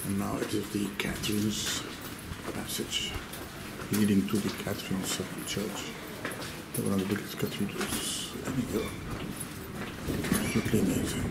And now it is the Catherine's passage leading to the Catherine Second Church, one of the biggest cathedrals in Europe. Absolutely amazing.